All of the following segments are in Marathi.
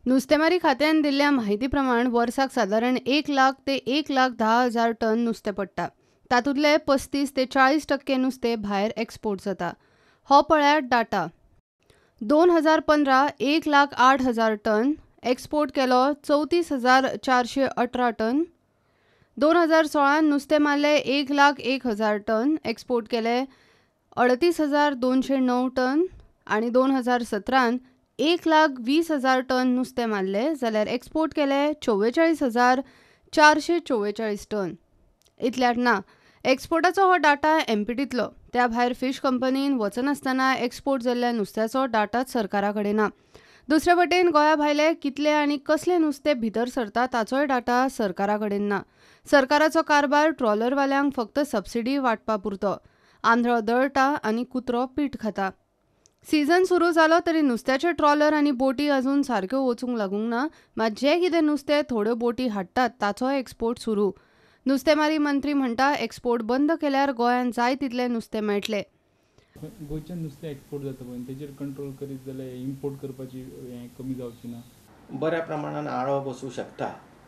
नुस्तेमारी खात्यान दिल्ल्या माहिती प्रमाण वर्साक सादारण 1 लाख ते 1,10,000 टन नुस्तें पडटा. तातूंतले 35 ते 40% नुस्तें भायर एक्सपोर्ट जाता. हो पळयात डाटा. 2015 1,08,000 टन, एक्सपोर्ट केलो 34,418 टन. 2016 नुस्तें मारले 1,01,000 टन, एक्सपोर्ट केले 38,209 टन आणि 2017 1,20,000 टन नुस्तें मारले जाल्यार एक्सपोर्ट केले 44,444 टन. इतल्यात ना, एक्सपोर्टाचो हो डाटा एमपीटींतलो. त्या भायर फीश कंपनीन वचनासतना एक्सपोर्ट जाल्ल्या नुस्त्याचो डाटाच सरकारा कडेन ना. दुसरे वटेन गोंया भायले कितले आनी कसले नुस्तें भितर सरता ताचोय डाटा सरकारा कडेन ना. सरकाराचो कारभार ट्रॉलरवाल्यांक फक्त सबसिडी वांटपा पुरतो. आंधळो दळटा आनी कुत्रो पीठ खाता. सीझन सुरू जालो तरी नुस्त्याचे ट्रॉलर आनी बोटी अजून सारक्यो वचूंक लागूंक ना. मात जे कितें नुस्तें थोड्यो बोटी हाडटात ताचोय एक्सपोर्ट सुरू. नुस्तेमारी मंत्री म्हणटा एक्सपोर्ट बंद केल्यार गोंयांत जाय तितलें नुस्तें मेळटलें. गोंयच्यान नुस्तें एक्सपोर्ट जाता पळय तेजेर कंट्रोल करीत जाल्यार इम्पोर्ट करपाची हें कमी जावची ना. बऱ्या प्रमाणान आळो बसूं शकता,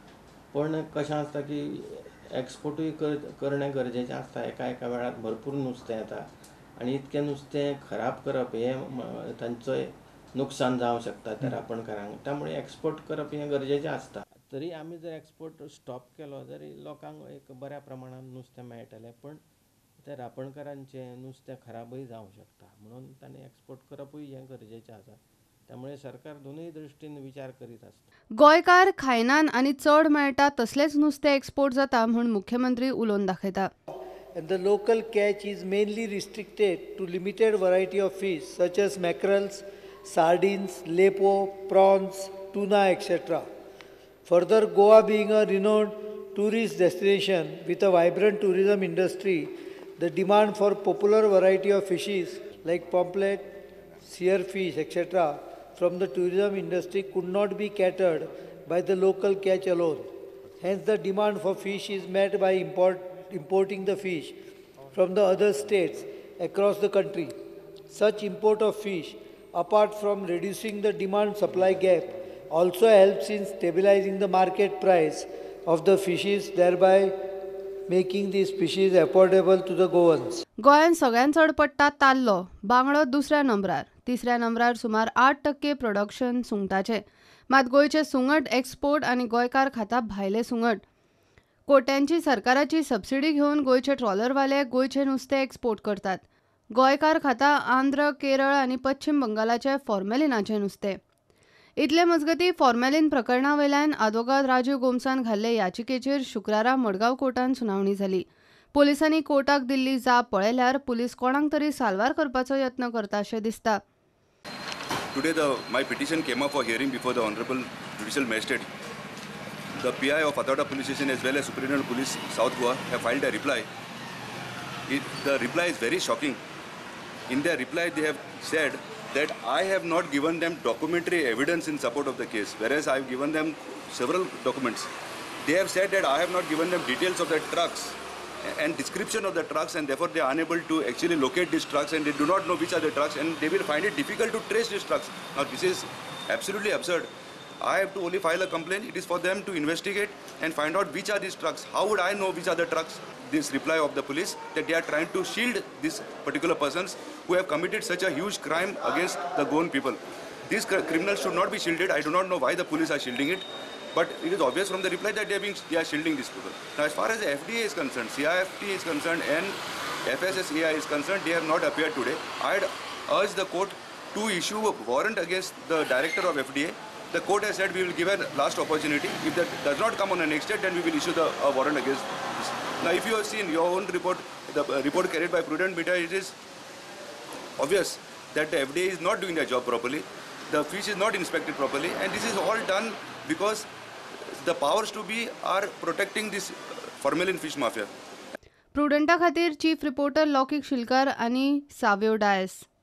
पण कशें आसता की एक्सपोर्टूय करणें गरजेचें आसता. एका वेळार भरपूर नुस्तें येता आनी इतकें नुस्तें खराब करप हें तांचोय नुकसान जावंक शकता त्या रापणकारांक. त्यामुळे एक्सपोर्ट करप हें गरजेचें आसता. तरी आमी जर एक्सपोर्ट स्टॉप केलो जाल्यार लोकांक एक बऱ्या प्रमाणान नुस्तें मेळटलें, पण त्या रापणकारांचें नुस्तें खराबूय जावंक शकता. म्हणून तांणी एक्सपोर्ट करपूय हें गरजेचें आसा. त्यामुळे सरकार दोनूय दृश्टीन विचार करीत आसता. गोंयकार खायनान आनी चड मेळटा तसलेंच नुस्तें एक्सपोर्ट जाता म्हूण मुख्यमंत्री उलोवन दाखयता. And the local catch is mainly restricted to limited variety of fish such as mackerels, sardines, lepo, prawns, tuna, etc. Further, Goa being a renowned tourist destination with a vibrant tourism industry, the demand for popular variety of fishes like pomfret, spearfish, etc. from the tourism industry could not be catered by the local catch alone. Hence, the demand for fish is met by importing the fish from the other states across the country. Such import of fish, apart from reducing the demand-supply gap, also helps in stabilizing the market price of the fishes, thereby making these species affordable to the Goans. गोंयांत सगळ्यांत चड पडटा ताल्लो, बांगडो दुसऱ्या नंबरार. तिसऱ्या नंबरार सुमार 8% प्रोडक्शन सुंगटाचें. मात गोंयचे सुंगट एक्सपोर्ट आनी गोंयकार खाता भायले सुंगट. कोट्यांची सरकाराची सबसिडी घेवन गोंयचे ट्रॉलरवाले गोंयचे नुस्तें एक्सपोर्ट करतात. गोंयकार खाता आंध्र, केरळ आनी पश्चिम बंगालाचे फॉर्मेलिनाचें नुस्तें. इतले मजगतीं फॉर्मेलिन प्रकरणा वयल्यान आदवोगाद राजीव गोमसान घाल्ले याचिकेचेर शुक्रारा मडगांव कोर्टान सुनावणी जाली. पुलिसांनी कोर्टाक दिल्ली जाप पळयल्यार पुलीस कोणाक तरी साल्वार करपाचो यत्न करता अशें दिसता. Today my petition came up for hearing before the Honorable Judicial Magistrate. The PI of Athoda Police Station as well as Superintendent Police South Goa have filed a reply. The reply is very shocking. In their reply they have said that I have not given them documentary evidence in support of the case, whereas I have given them several documents. They have said that I have not given them details of the trucks and description of the trucks, and therefore they are unable to actually locate these trucks, and they do not know which are the trucks, and they will find it difficult to trace these trucks. Now this is absolutely absurd. I have to only file a complaint. It is for them to investigate and find out which are these trucks. How would I know which are the trucks? This reply of the police that they are trying to shield these particular persons who have committed such a huge crime against the Goan people. These criminals should not be shielded. I do not know why the police are shielding it, but it is obvious from the reply that they are shielding these people. Now, as far as the FDA is concerned, CIFT is concerned, and FSSAI is concerned, they have not appeared today. I had urged the court to issue a warrant against the director of FDA. The court has said we will give a last opportunity. If that does not come on the next date, then we will issue a warrant against this. Now, if you have seen your own report, the report carried by Prudent Media, it is obvious that the FDA is not doing their job properly. The fish is not inspected properly, and this is all done because the powers to be are protecting this formalin fish mafia. प्रुडंटा खातीर चीफ रिपोर्टर लौकीक शिलकार आनी साव्यो डायस.